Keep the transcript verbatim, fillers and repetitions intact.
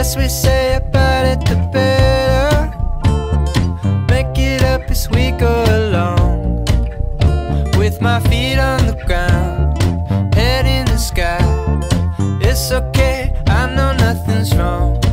less we say about it, the better. Make it up as we go along, with my feet on the ground, head in the sky. It's okay, I know nothing's wrong.